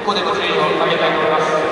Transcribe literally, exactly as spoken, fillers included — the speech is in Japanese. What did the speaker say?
ここでご注意をあげたいと思います。